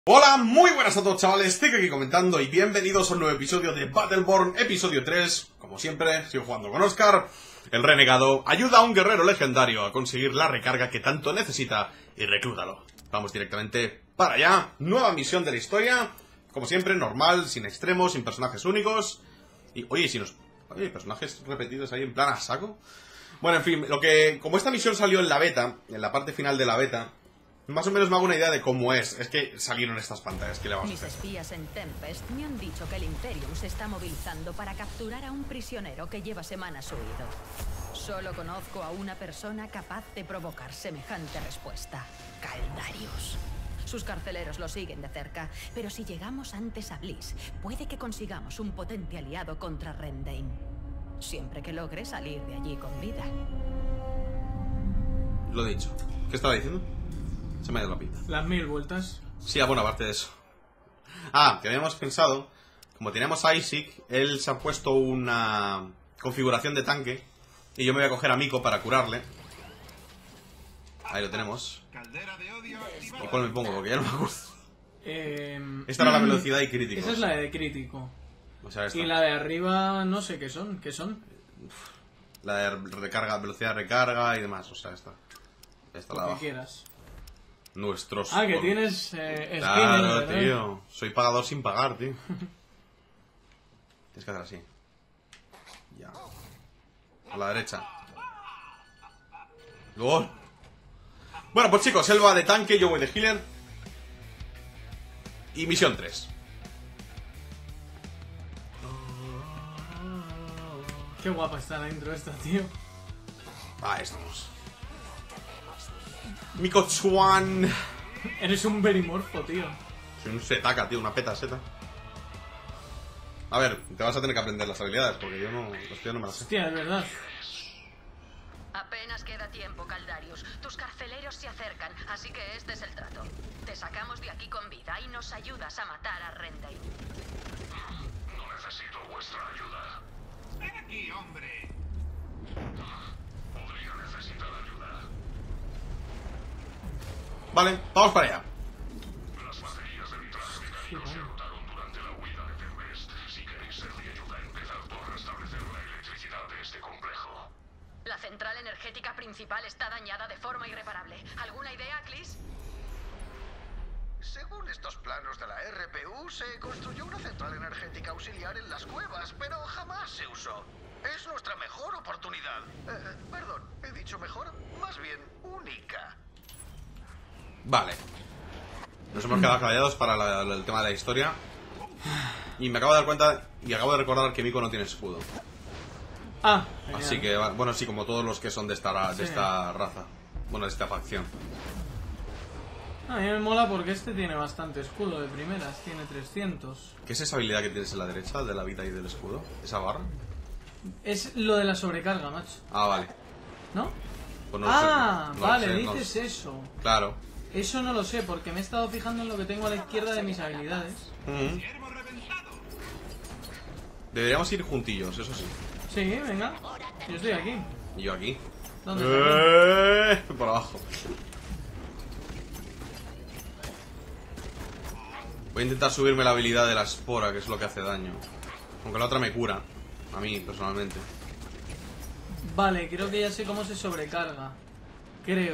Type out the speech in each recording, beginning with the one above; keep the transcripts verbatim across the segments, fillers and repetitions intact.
Hola, muy buenas a todos, chavales, estoy aquí comentando y bienvenidos a un nuevo episodio de Battleborn, episodio tres. Como siempre, sigo jugando con Oscar. El renegado ayuda a un guerrero legendario a conseguir la recarga que tanto necesita y reclútalo. Vamos directamente para allá. Nueva misión de la historia. Como siempre, normal, sin extremos, sin personajes únicos. Y, oye, si nos... Oye, personajes repetidos ahí en plan a saco. Bueno, en fin, lo que... Como esta misión salió en la beta, en la parte final de la beta, más o menos me hago una idea de cómo es. Es que salieron estas pantallas, ¿qué le vamos a hacer? Mis espías en Tempest me han dicho que el Imperium se está movilizando para capturar a un prisionero que lleva semanas huido. Solo conozco a una persona capaz de provocar semejante respuesta: Caldarius. Sus carceleros lo siguen de cerca, pero si llegamos antes a Bliss, puede que consigamos un potente aliado contra Rendain. Siempre que logre salir de allí con vida. Lo dicho. ¿Qué estaba diciendo? Se me ha ido la pinta. Las mil vueltas. Sí, ah, bueno, aparte de eso. Ah, que habíamos pensado, como teníamos a Isaac, él se ha puesto una configuración de tanque y yo me voy a coger a Miko para curarle. Ahí lo tenemos. ¿Y cuál me pongo? Porque ya no me acuerdo. Eh, Esta era la velocidad y crítico. Esa es la de crítico. O sea, esta. Y la de arriba no sé qué son. ¿Qué son? La de recarga, velocidad de recarga y demás. O sea, esta. Esta la Lo que abajo. quieras. Nuestros... Ah, que tienes eh, Claro, spinning, ¿verdad? tío. Soy pagador sin pagar, tío. Tienes que hacer así. Ya. A la derecha. Luego. Bueno, pues chicos, él va de tanque, yo voy de healer. Y misión tres. Qué guapa está la intro esta, tío. Ahí estamos. Miko Chuan. Eres un verimorfo, tío. Soy un setaca, tío, una peta seta. A ver, te vas a tener que aprender las habilidades, porque yo no, yo no me las sé. Hostia, es verdad. Apenas queda tiempo, Caldarius. Tus carceleros se acercan, así que este es el trato. Te sacamos de aquí con vida y nos ayudas a matar a Rendain. No necesito vuestra ayuda. ¡Ven aquí, hombre! Podría necesitar ayuda. Vale, vamos para allá. Las baterías de mi traje de cariño se agotaron durante la huida de Tempest. Si queréis ser de ayuda, empezad por restablecer la electricidad de este complejo. La central energética principal está dañada de forma irreparable. ¿Alguna idea, Clis? Según estos planos de la R P U, se construyó una central energética auxiliar en las cuevas, pero jamás se usó. Es nuestra mejor oportunidad. Eh, perdón, ¿he dicho mejor? Más bien, única. Vale. Nos hemos quedado callados para la- la- el tema de la historia. Y me acabo de dar cuenta y acabo de recordar que Miko no tiene escudo. Ah, genial. Así que, va- bueno, sí, como todos los que son de esta, ra- de Sí. esta raza. Bueno, de esta facción. A mí me mola porque este tiene bastante escudo de primeras. Tiene trescientos. ¿Qué es esa habilidad que tienes en la derecha de la vida y del escudo? ¿Esa barra? Es lo de la sobrecarga, macho. Ah, vale. ¿No? Pues no lo Ah, sé, no lo vale, sé, no lo dices sé. eso. Claro. Eso no lo sé, porque me he estado fijando en lo que tengo a la izquierda de mis habilidades. Ujú. Deberíamos ir juntillos, eso sí. Sí, venga. Yo estoy aquí. Y yo aquí. ¿Dónde está? Eh, por abajo. Voy a intentar subirme la habilidad de la espora, que es lo que hace daño. Aunque la otra me cura. A mí, personalmente. Vale, creo que ya sé cómo se sobrecarga. Creo.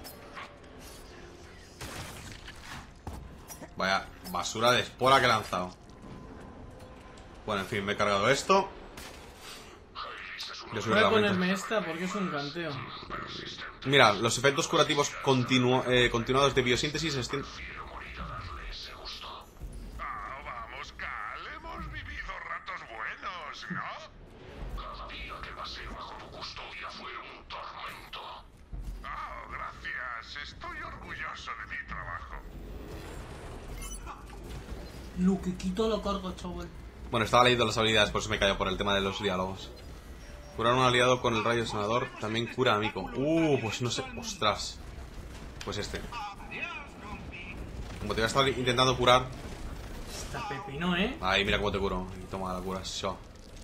Vaya basura de espora que he lanzado. Bueno, en fin, me he cargado esto. Yo soy Voy a lamento. ponerme esta porque es un canteo. Mira, los efectos curativos continu- eh, continuados de biosíntesis extienden... Ah, vamos, Cal. Hemos vivido ratos buenos, ¿no? Cada día que pasé bajo tu custodia fue un tormento. Ah, gracias. Estoy orgulloso de mi trabajo. Lo que quito lo cargo, chaval. Bueno, estaba leyendo las habilidades, por eso me cayó por el tema de los diálogos. Curar a un aliado con el rayo sanador también cura a Miko. Uh, pues no sé. Ostras. Pues este. Como te voy a estar intentando curar. Está pepino, ¿eh? Ahí, mira cómo te curo. Y toma la cura. Show.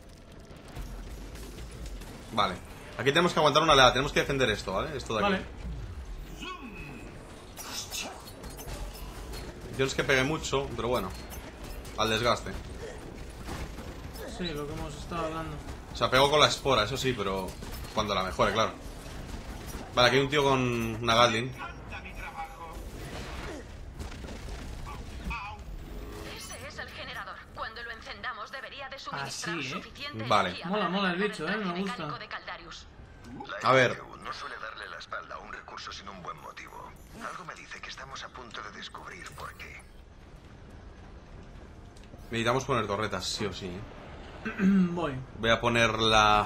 Vale. Aquí tenemos que aguantar una oleada. Tenemos que defender esto, ¿vale? Esto de aquí. Vale. intención es que pegue mucho, pero bueno. Al desgaste. Sí, lo que hemos estado hablando. O sea, pegó con la espora, eso sí, pero cuando la mejore, claro. Vale, aquí hay un tío con una Gatling. Ese es el generador. Cuando lo encendamos debería de suministrar Ah, sí, ¿eh? suficiente Vale. energía Mola, para mola el recargar bicho, traje eh, me gusta. mecánico de Caldarius. La A ver. R P U no suele darle la espalda a un recurso sin un buen motivo. Algo me dice que estamos a punto de descubrir por qué. Necesitamos poner torretas, sí o sí. ¿eh? Voy. Voy a poner la...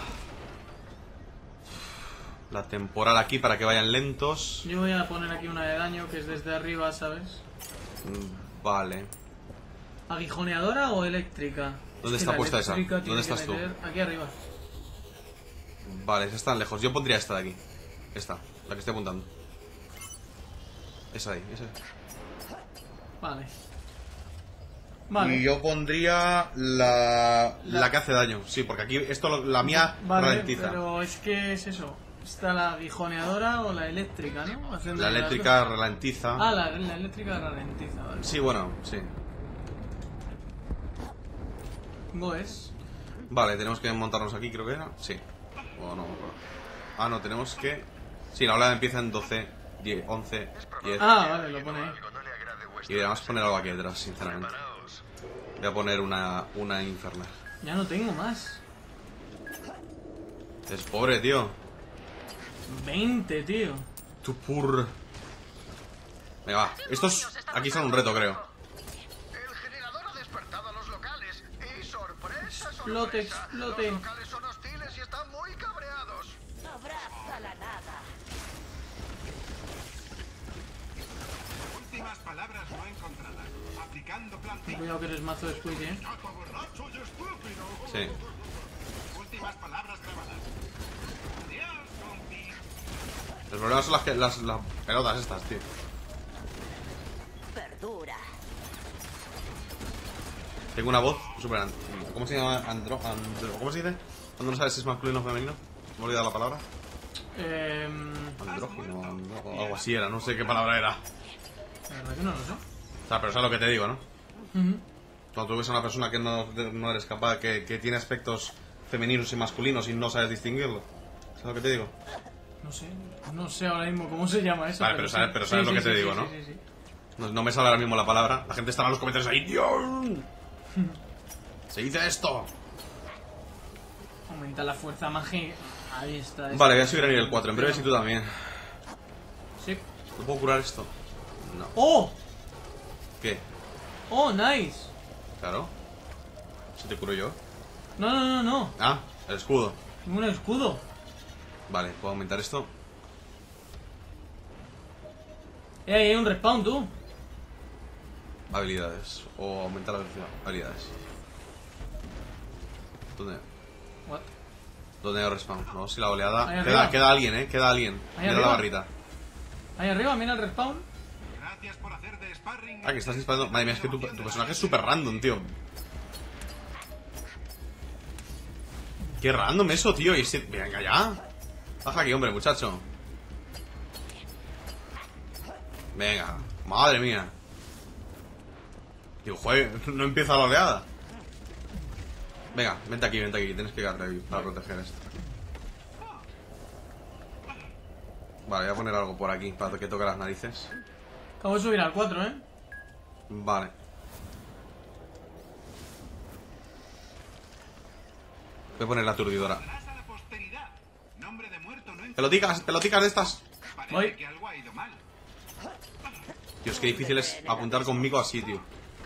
La temporal aquí para que vayan lentos. Yo voy a poner aquí una de daño que es desde arriba, ¿sabes? Mm, Vale. ¿Aguijoneadora o eléctrica? ¿Dónde Es está que la puesta esa? eléctrica tiene ¿Dónde que estás tú? meter- Aquí arriba. Vale, esa está lejos. Yo pondría esta de aquí. Esta, la que estoy apuntando. Esa de ahí, esa. Vale. Vale. Y yo pondría la... La que hace daño. Sí, porque aquí esto, lo- la mía Vale, ralentiza. pero es que es eso. ¿Está la aguijoneadora o la eléctrica, no? Haciendo La las eléctrica dos. ralentiza. Ah, la, la eléctrica ralentiza, vale. Sí, bueno, sí. Goes. Vale, tenemos que montarnos aquí, creo que era. Sí. O no. Ah, no, tenemos que... Sí, la oleada empieza en doce, diez, once, diez. Ah, vale, lo pone ahí. Algo no le agrade Y vuestra vamos a poner algo aquí detrás, sinceramente. Preparaos. Voy a poner una, una infernal. Ya no tengo más. Es pobre, tío. veinte, tío. Tu pur. Venga, va. Estos aquí son un reto, creo. El generador ha despertado a los locales. Y sorpresa, Explote, sorpresa. explote. Los locales son hostiles y están muy cabreados. Abraza la nada. Últimas palabras no encontradas. Aplicando plantilla. Cuidado que eres mazo de Squeaky, eh. Gato borracho y estúpido. Sí. Últimas palabras grabadas. Adiós, compi. El problema son las, que, las, las pelotas estas, tío. Verdura. Tengo una voz súper... an- ¿Cómo se llama? Andro, andro- ¿Cómo se dice? Cuando no sabes si es masculino o femenino. Me he olvidado la palabra. Eh, Andrógino, andro- algo así era. No sé qué palabra era. la verdad que no lo sé. O sea, pero sabes lo que te digo, ¿no? Ujú. Cuando tú ves a una persona que no, no eres capaz, que, que tiene aspectos femeninos y masculinos y no sabes distinguirlo. ¿Sabes lo que te digo? No sé, no sé ahora mismo cómo se llama eso. Vale, pero sabes- sí. pero sabes lo que te sí, digo, sí, ¿no? Sí, sí, sí. No, no me sale ahora mismo la palabra. La gente estará en los comentarios ahí. ¡Dios! Se dice esto. Aumenta la fuerza mágica. Ahí está. ahí Vale, voy a está. subir a nivel cuatro. En breve si tú también. Sí. ¿No puedo curar esto? No. ¡Oh! ¿Qué? ¡Oh, nice! Claro. ¿Si te curo yo? No, no, no, no. Ah, el escudo. Tengo un escudo. Vale, ¿puedo aumentar esto? Eh, ahí hay un respawn, tú. Habilidades. O aumentar la velocidad. Habilidades. ¿Dónde? What? ¿Dónde hay respawn? No, si la oleada... Ahí Queda, arriba. queda alguien, ¿eh? Queda alguien. Ahí Mira la arriba. barrita. Ahí arriba, mira el respawn. Gracias por hacer de sparring. Ah, que estás disparando... Madre mía, es que tu, tu personaje es súper random, tío. Qué random eso, tío. Y ese... Venga, ya. Baja aquí, hombre, muchacho. Venga. Madre mía. Digo, joder, no empieza la oleada. Venga, vente aquí, vente aquí. Tienes que quedarte aquí para proteger esto. Vale, voy a poner algo por aquí para que toque las narices. Acabo de subir al cuatro, eh. Vale. Voy a poner la aturdidora. Atrás a la posteridad. Nombre de muerto no Peloticas, peloticas de estas. Parece Voy. que algo ha ido mal. Tío, es que difícil es apuntar conmigo así, tío.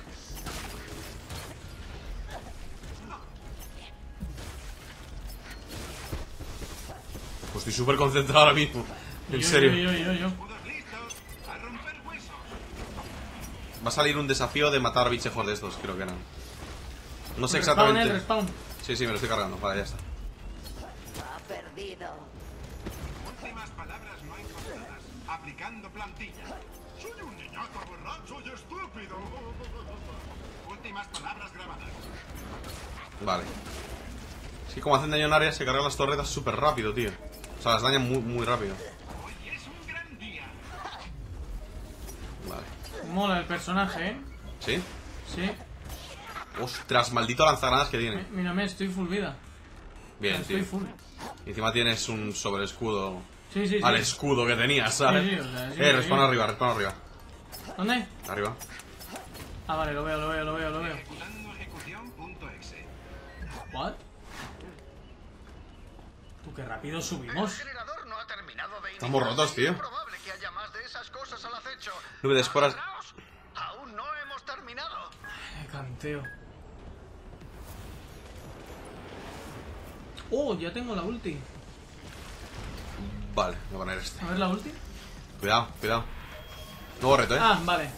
Pues estoy súper concentrado ahora mismo. En Yo, serio. Yo, yo, yo, yo. Escudos listos. A romper huesos. Va a salir un desafío de matar bichejos de estos, creo que eran. No sé Respawn, eh, exactamente. respawn. Sí, sí, me lo estoy cargando. Vale, ya está. Ha perdido. Últimas palabras no encontradas. Aplicando plantilla. Soy un niñato borracho y estúpido. Últimas palabras grabadas. Vale. Es que como hacen daño en área, se cargan las torretas súper rápido, tío. O sea, las dañan muy, muy rápido. Hoy es un gran día. Vale. Mola el personaje, ¿eh? ¿Sí? Sí. Ostras, maldito lanzagranadas que tiene. Mi- Mírame, estoy full vida. Bien, Estoy tío. full. Y encima tienes un sobre escudo Sí, sí, sí. al escudo que tenías, ¿sabes? Sí, sí, o sea, sí, eh, sí. respawn arriba, respawn arriba. ¿Dónde? Arriba. Ah, vale, lo veo, lo veo, lo veo, lo veo. ¿What? Tú, qué rápido El subimos. generador no ha terminado de Estamos rotos, tío. Es probable que haya más de esas cosas al acecho. Nube de esporas. Agarraos. Aún no hemos terminado. Eh, canteo. Oh, ya tengo la ulti. Vale, voy a poner este. A ver la ulti. Cuidado, cuidado. Nuevo reto, ¿eh? Ah, vale.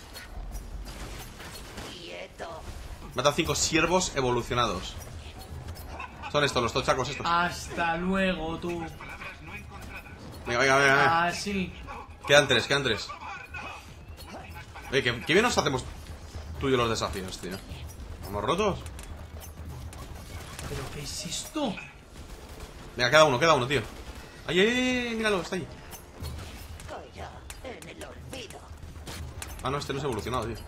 Mata cinco siervos evolucionados. Son estos, los tochacos estos. Hasta luego, tú. Venga, venga, venga, venga. Ah, sí. Quedan tres, quedan tres. Oye, qué, qué bien nos hacemos tú y yo los desafíos, tío. ¿Estamos rotos? ¿Pero qué es esto? Venga, queda uno, queda uno, tío. Ay, ay, ay, míralo, está ahí. Ah, no, este no es evolucionado, tío.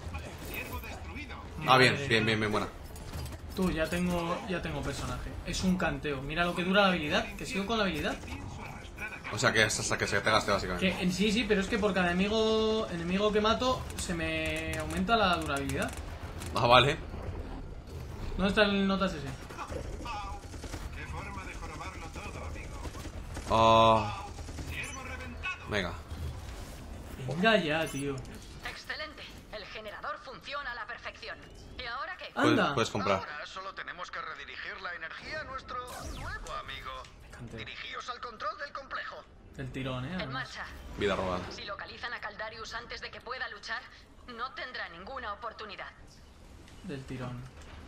Ah, bien, Madre bien, mía. bien, bien, buena. Tú, ya tengo, ya tengo personaje. Es un canteo. Mira lo que dura la habilidad. Que sigo con la habilidad. O sea que es hasta que se te gaste, básicamente. Que en sí, sí, pero es que por cada enemigo, enemigo que mato se me aumenta la durabilidad. Ah, vale. ¿Dónde está el notas ese? Ah. Venga. Venga ya, tío. Excelente. El generador funciona a la perfección. ¿Y ahora qué? Puedes, Anda. puedes comprar. Ahora solo tenemos que redirigir la energía a nuestro nuevo amigo. Canteo. Dirigíos al control del complejo. El tirón, eh. En además. marcha. Vida robada. Si localizan a Caldarius antes de que pueda luchar, no tendrá ninguna oportunidad. Del tirón.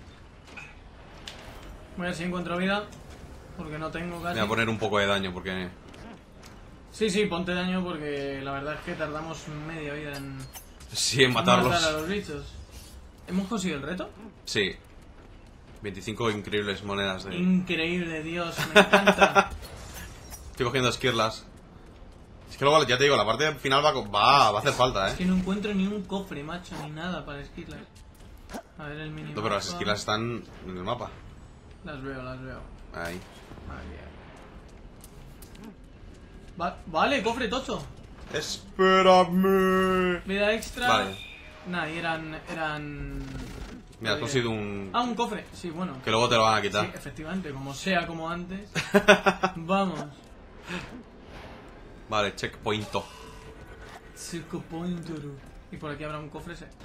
Voy a ver si encuentro vida. Porque no tengo casi. Voy a poner un poco de daño porque... Sí, sí, ponte daño porque la verdad es que tardamos media vida en Sí, en matar a matarlos. los bichos. ¿Hemos conseguido el reto? Sí. veinticinco increíbles monedas de... Increíble, Dios, me encanta. Estoy cogiendo esquirlas. Es que luego, ya te digo, la parte final va, a- va, va a hacer falta, Es que ¿eh? no encuentro ni un cofre, macho, ni nada para esquilas. A ver el mínimo. No, pero las esquirlas están en el mapa. Las veo, las veo. Ahí. Aquí. Va- vale, cofre tocho. Espérame. Vida extra. Vale. Nah, y eran. eran. Mira, has conseguido un... Ah, un cofre. Sí, bueno. Que luego te lo van a Sí, quitar. efectivamente, como sea como antes. Vamos. Vale, checkpoint. Circo Pointer. Y por aquí habrá un cofre ese.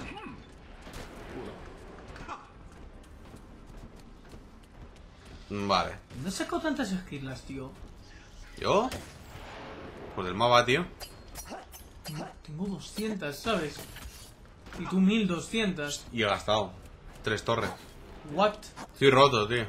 Vale. ¿Dónde has sacado tantas esquilas, tío? ¿Yo? Pues del mapa, tío. Tengo doscientas, ¿sabes? Y tú mil doscientas. Y he gastado. Tres torres. What? Estoy roto, tío.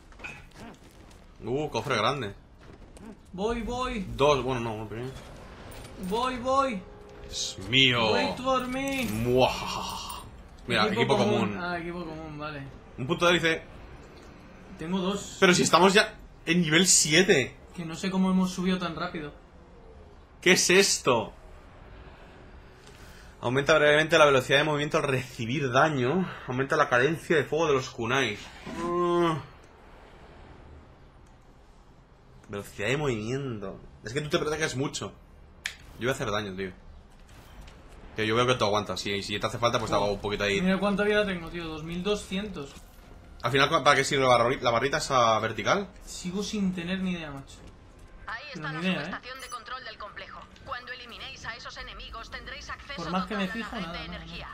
Uh, cofre grande. Voy, voy. Dos, bueno, no, uno primero. Voy, voy. Es mío. Wait for me. Muah. Mira, equipo, común. Ah, equipo común, vale. Un punto de dice. Tengo dos. Pero si estamos ya en nivel siete. Que no sé cómo hemos subido tan rápido. ¿Qué es esto? Aumenta brevemente la velocidad de movimiento al recibir daño. Aumenta la cadencia de fuego de los kunais. Uh. Velocidad de movimiento. Es que tú te proteges mucho. Yo voy a hacer daño, tío. Que yo veo que tú aguantas. Y si te hace falta, pues te hago un poquito ahí. Mira cuánta vida tengo, tío. dos mil doscientos. Al final, ¿para qué sirve la barri- la barrita esa vertical? Sigo sin tener ni idea, macho. Ahí No, está ni la idea, ¿eh? subestación de control del complejo. Cuando eliminéis a esos enemigos tendréis acceso Por más que total me a fijo, la red nada, de nada, energía.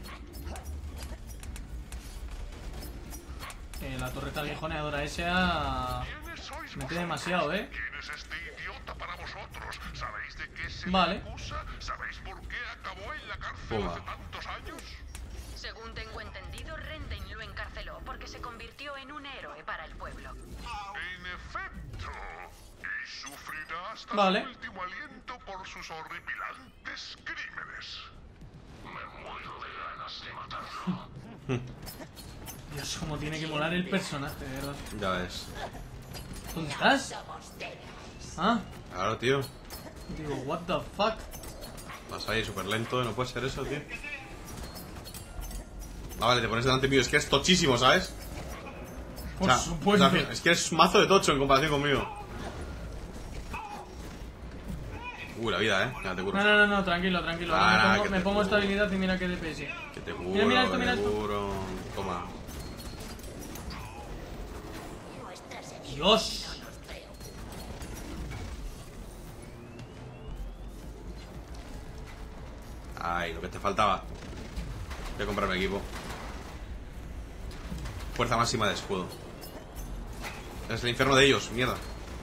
Eh, la torreta aguijoneadora esa... ¿Quiénes sois Mete vosotros? demasiado, ¿eh? ¿Quién es este idiota para vosotros? ¿Sabéis de qué se Vale. le acusa? ¿Sabéis por qué acabó en la cárcel Toma. hace tantos años? Según tengo entendido, Renten lo encarceló porque se convirtió en un héroe para el pueblo. En efecto. Y sufrirá hasta Vale. su último aliento por sus horripilantes crímenes. Me muero de ganas de matarlo. Dios, cómo tiene que molar el personaje, de verdad. Ya ves. ¿Dónde estás? Ah, Claro, tío. digo, what the fuck. Vas ahí súper lento, no puede ser eso, tío. Ah, vale, te pones delante mío. Es que es tochísimo, ¿sabes? Por O sea, supuesto. o sea, es que es un mazo de tocho en comparación conmigo. Uh, la vida, eh. Ya te curo. No, no, no, no, tranquilo, tranquilo. Ahora Ah, me que pongo, te me pongo curo. estabilidad y mira qué D P S. Que te curo, Mira, mira esto, que mira te esto. curo. Toma. Dios. Ay, lo que te faltaba. Voy a comprarme equipo. Fuerza máxima de escudo. Es el infierno de ellos, mierda.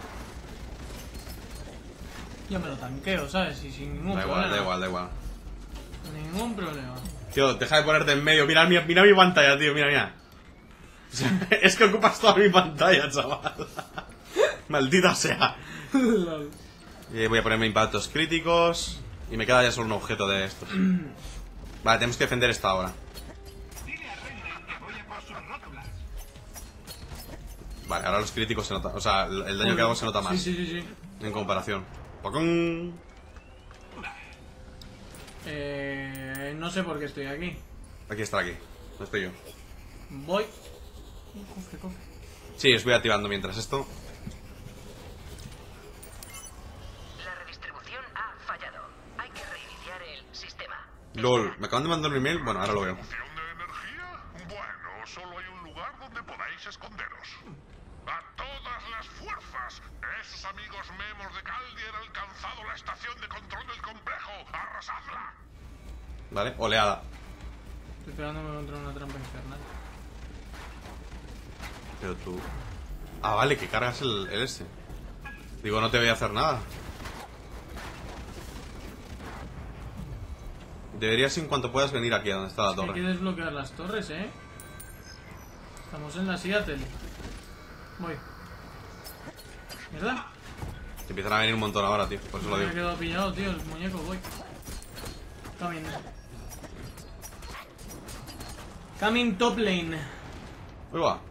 Yo me lo tanqueo, ¿sabes? Y sin ningún Da igual, problema. da igual, da igual. Ningún problema. Tío, deja de ponerte en medio. Mira, mira, mira mi pantalla, tío, mira, mira. O sea, es que ocupas toda mi pantalla, chaval. Maldita sea. Eh, voy a ponerme impactos críticos. Y me queda ya solo un objeto de estos. Vale, tenemos que defender esta ahora. Vale, ahora los críticos se notan. O sea, el el daño que hago se nota más. Sí, sí, sí, sí. En comparación. ¡Pocón! Eh, no sé por qué estoy aquí. Aquí está, aquí. No estoy yo. Voy. Cofre, cofre. Sí, os voy activando mientras esto. La redistribución ha fallado. Hay que reiniciar el sistema. LOL, me acaban de mandar un email. Bueno, ahora lo veo. ¿Distribución de energía? Bueno, solo hay un lugar donde podáis esconderos. ¡A todas las fuerzas! Esos amigos memos de Caldi han alcanzado la estación de control del complejo. ¡Arrasadla! Vale, oleada. Estoy pegándome contra una trampa infernal. Pero tú... Ah, vale, que cargas el, el este. Digo, no te voy a hacer nada. Deberías en cuanto puedas venir aquí a donde está la Hay que torre. desbloquear las torres, ¿eh? Estamos en la Seattle. Voy. ¿Verdad? Te empiezan a venir un montón ahora, tío. Por eso lo Me he digo. quedado pillado, tío. El muñeco, voy. Coming. Coming top lane. Uy, va.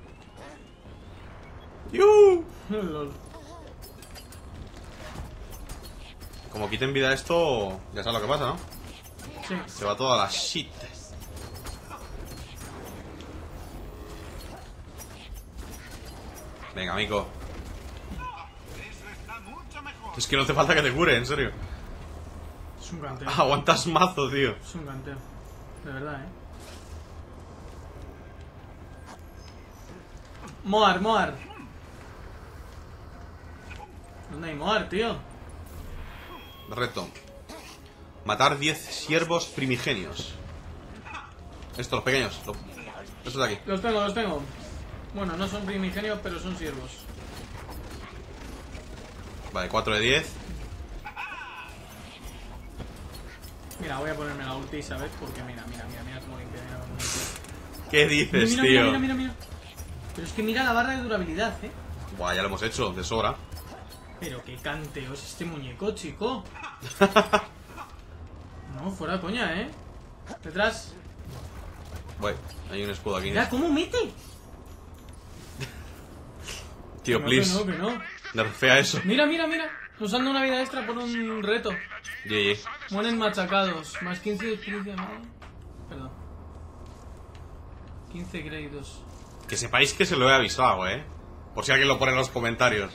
¡Yu! Lol. Como quiten vida esto, ya sabes lo que pasa, ¿no? Sí. Se va toda la shit. Venga, amigo. Es que no hace falta que te cure, en serio. Es un canteo. Aguantas mazo, tío. Es un canteo. De verdad, eh. Moar, Moar. ¿Dónde hay Moar, tío? Reto. Matar diez siervos primigenios. Estos, los pequeños. Los... Estos de aquí. Los tengo, los tengo. Bueno, no son primigenios, pero son siervos. Vale, cuatro de diez. Mira, voy a ponerme la ulti, ¿sabes? Porque mira, mira, mira, mira cómo limpia, mira cómo limpia. ¿Qué dices, mira, tío? mira, mira, mira, mira. Pero es que mira la barra de durabilidad, ¿eh? Buah, ya lo hemos hecho, de sobra. Pero qué canteo es este muñeco, chico. No, fuera coña, ¿eh? Detrás. Voy, hay un escudo aquí. Mira cómo mete. Tío, Que no, please. que no, que no. Nerfea eso. Mira, mira, mira. Nos han dado una vida extra por un reto. G G. Mueren machacados. Más quince de experiencia, ¿no? Perdón. quince créditos. Que sepáis que se lo he avisado, eh. Por si alguien lo pone en los comentarios.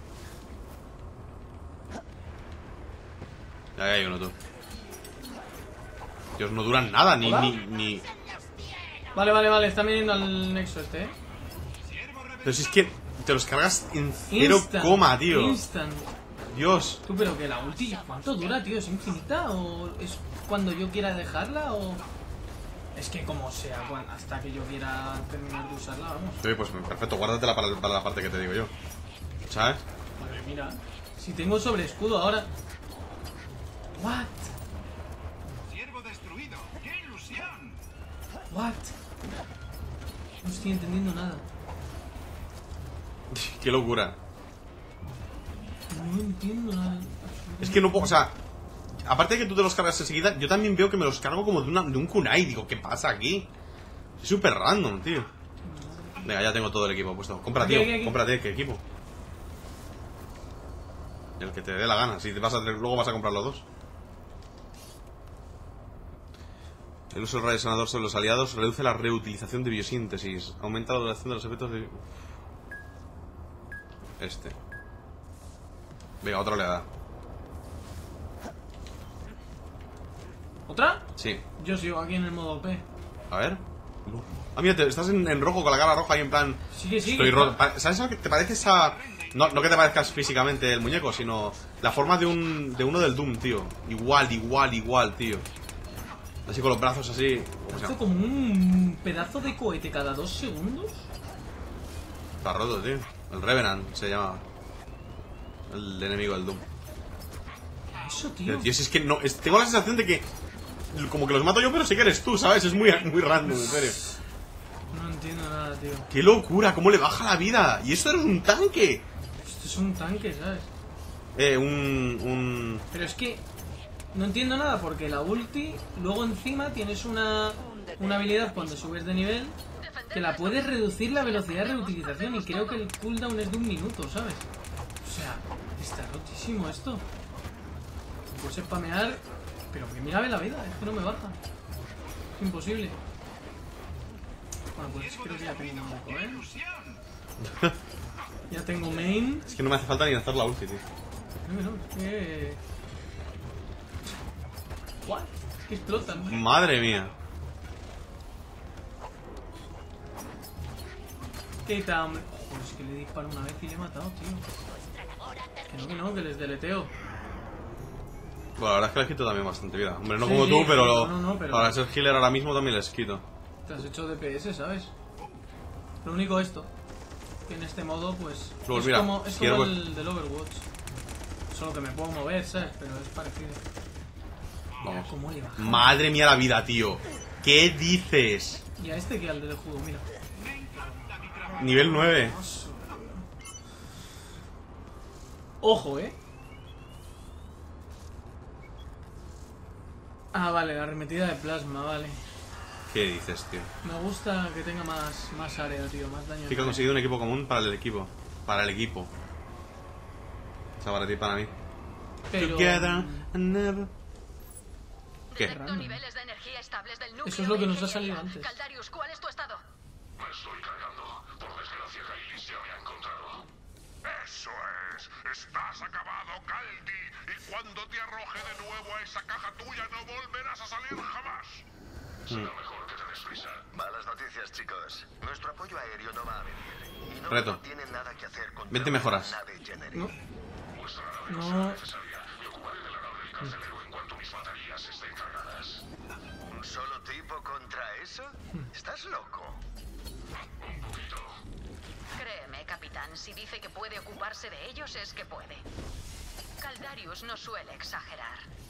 Ya hay uno, tú. Dios, no duran nada, ni, ¿Hola? ni, ni... Vale, vale, vale. Están viniendo al nexo este, ¿eh? Pero si es que te los cargas en cero Instant, coma, tío. Instant. Dios. Tú, pero que la ulti, ¿cuánto dura, tío? ¿Es infinita? ¿O es cuando yo quiera dejarla? ¿O...? Es que como sea, bueno, hasta que yo quiera terminar de usarla, vamos. Sí, pues perfecto, guárdatela para, para la parte que te digo yo. ¿Sabes? Madre, mira. Si tengo sobre escudo ahora... What? Siervo destruido. ¡Qué ilusión! What? No estoy entendiendo nada. Qué locura. No entiendo nada. Es que no puedo, o sea... Aparte de que tú te los cargas enseguida, yo también veo que me los cargo como de, una, de un kunai. Digo, ¿qué pasa aquí? Es súper random, tío. Venga, ya tengo todo el equipo puesto. Compra, Aquí, tío, aquí, aquí. cómprate, ¿qué equipo? El que te dé la gana. Si te vas a, luego vas a comprar los dos. El uso del rayo sanador sobre los aliados reduce la reutilización de biosíntesis. Aumenta la duración de los efectos de... Este. Venga, otra oleada. ¿Otra? Sí. Yo sigo aquí en el modo P. A ver. Ah, mira, te, estás en, en rojo con la cara roja ahí en plan... Sigue, sigue. Estoy rojo. ¿Sabes lo que te parece esa...? No, no que te parezcas físicamente el muñeco, sino la forma de un de uno del Doom, tío. Igual, igual, igual, tío. Así con los brazos así. ¿Cómo se Esto llama? como un pedazo de cohete cada dos segundos. Está roto, tío. El Revenant se llama. El enemigo del Doom. Eso, tío. Pero, tío, si es que no. Es- tengo la sensación de que. Como que los mato yo, pero sí que eres tú, ¿sabes? Es muy, muy random, en serio. No entiendo nada, tío. ¡Qué locura! ¿Cómo le baja la vida? Y eso eres un tanque. Esto es un tanque, ¿sabes? Eh, un. un. Pero es que no entiendo nada porque la ulti, luego encima tienes una, una habilidad cuando subes de nivel que la puedes reducir la velocidad de reutilización y creo que el cooldown es de un minuto, ¿sabes? O sea, está rotísimo esto. Puedes spamear, pero que mira la vida, es que no me baja. Es imposible. Bueno, pues creo que ya tengo un poco, ¿eh? Ya tengo main. Es que no me hace falta ni hacer la ulti, tío. No, no, es que... ¿What? Es que explotan. Madre mía. ¿Qué tal, hombre? Joder, es que le disparo una vez y le he matado, tío. Que no, que no, que les deleteo. Bueno, la verdad es que les quito también bastante vida. Hombre, no Sí, como sí, tú, pero, no, no, no, pero- para ser healer ahora mismo también les quito. Te has hecho D P S, ¿sabes? Lo único esto. Que en este modo, pues... Pues es mira, como, es quiero como ver- el del Overwatch. Solo que me puedo mover, ¿sabes? Pero es parecido. Mira Vamos. cómo le baja. Madre mía la vida, tío. ¿Qué dices? Y a este que al del juego, mira. Nivel nueve. Ojo, ¿eh? Ah, vale, la arremetida de plasma, vale. ¿Qué dices, tío? Me gusta que tenga más, más área, tío, más daño. Sí que ha conseguido un equipo común para el equipo. Para el equipo. O sea, para ti y para mí. Pero... Together and never. ¿Qué? Detecto niveles de energía estables del núcleo. Eso es lo que de nos ha ingeniería. salido antes. Caldarius, ¿cuál es tu estado? Me estoy cargando. Por desgracia, Kailis ya me ha encontrado. Eso es. Estás acabado, Caldi. Y cuando te arroje de nuevo a esa caja tuya, no volverás a salir jamás. Será mejor que te des prisa. Malas noticias, chicos. Nuestro apoyo aéreo no va a venir. Y no, Reto. no tienen nada que hacer contra veinte mejoras. una nave genérica. No. Vuestra nave no No. será necesaria. Me ocuparé de la nave del carcelero en cuanto mis baterías estén cargadas. ¿Un solo tipo contra eso? ¿Estás loco? Un poquito. Créeme, capitán, si dice que puede ocuparse de ellos es que puede. Caldarius no suele exagerar.